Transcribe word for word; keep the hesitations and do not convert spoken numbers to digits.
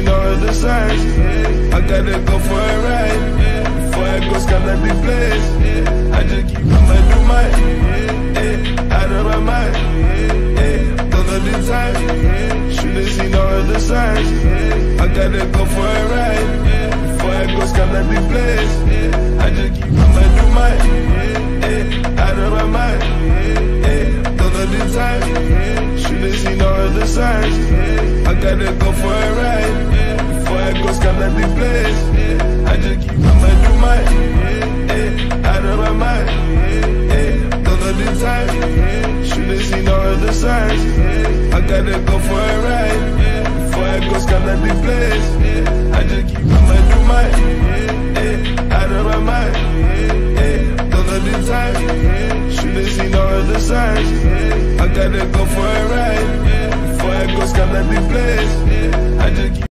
no other signs. I gotta go for a ride before I go skyline the place. I just keep I'ma do mine, out of my mind. Don't know the time, should've seen no other signs. I gotta go for a ride before I go skyline the place. I just keep I'ma do mine, out of my mind. Don't know the time, should've seen no other signs. I gotta go for a ride before I go skyline the place. I just keep I'ma do mine, out of my mind. Don't know the time, should've seen no other signs. I gotta go for a ride before I go skyline the place. I just keep I'ma do mine, out of my mind. Don't know the time, should've seen no other signs. I gotta go for a ride before I go skyline the place. I just keep